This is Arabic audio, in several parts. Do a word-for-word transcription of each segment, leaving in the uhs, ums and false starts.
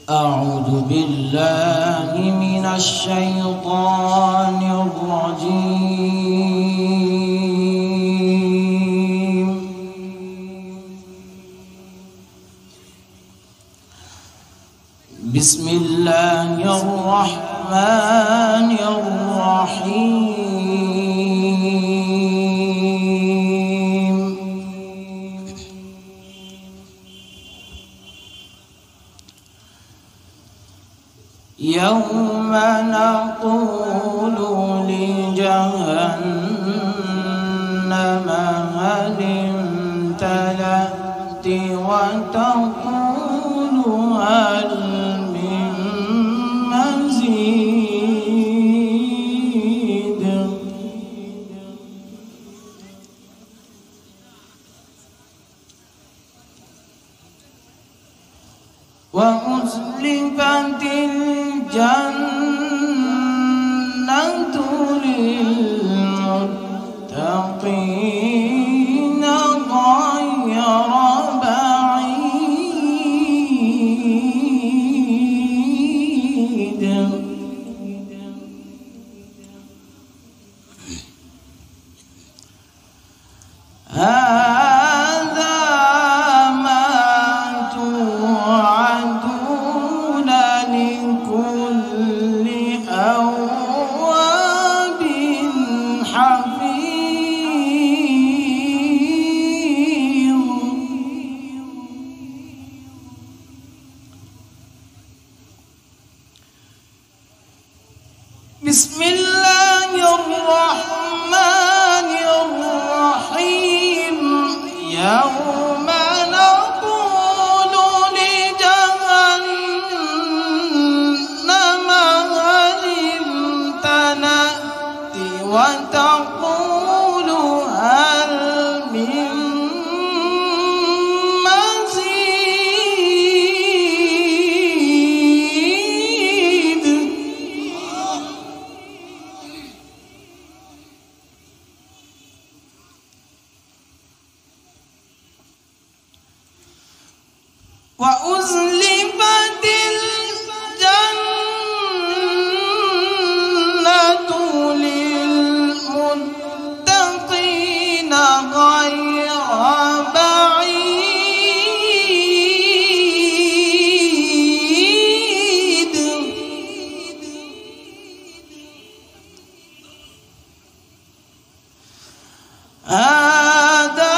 أعوذ بالله من الشيطان الرجيم. بسم الله الرحمن الرحيم. يوم نقول لجهنم هل امتلأت وتقول هل من مزيد. وأزلفت الجنة للمتقين غير بعيد. هذا ما توعدون لكل أواب حفيظ. بسم الله الرحمن الرحيم. يوم نقول لجهنم هل امتلأت وتقول هل من مزيد. وأزلفت الجنة للمتقين غير بعيد. هذا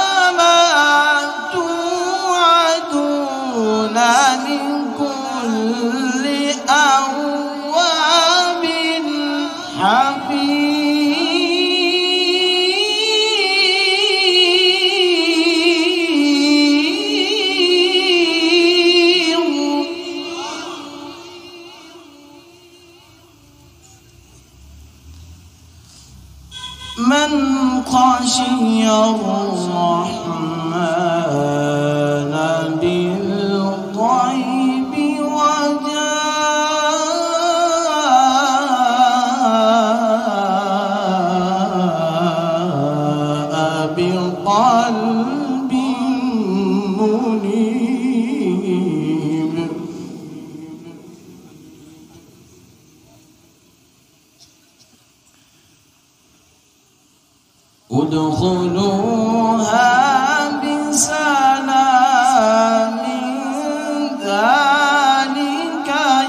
لكل أواب حفيظ. من خشي الرحمن بالغيب وجاء بقلب منيب. ادخلوها بسلام ذلك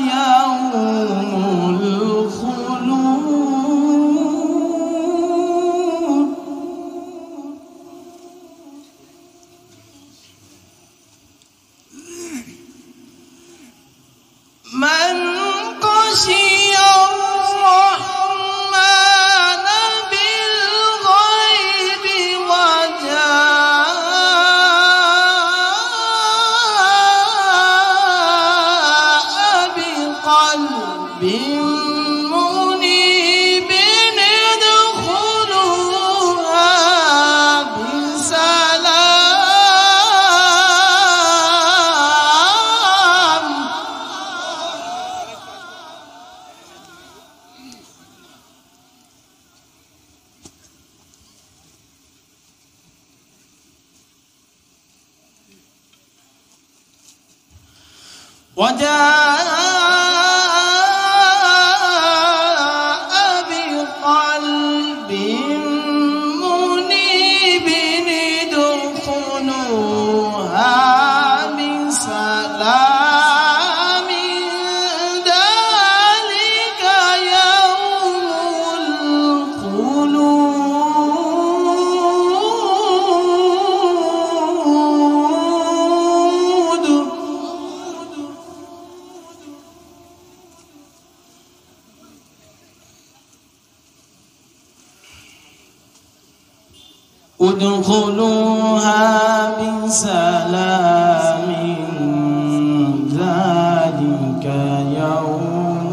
يوم الخلود. من خشي الرحمن بالغيب وجاء بقلب منيب ادخلوها بسلام. وجاء بقلب منيب ادخلوها بسلام ذلك يوم الخلود. ادخلوها بسلام ذلك يوم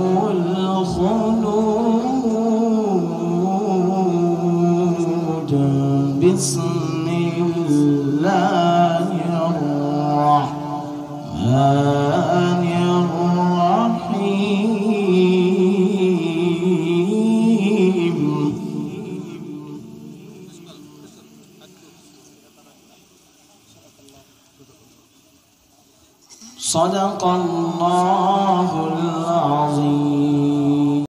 الخلود. بسم الله الرحمن الرحيم. صدق الله العظيم.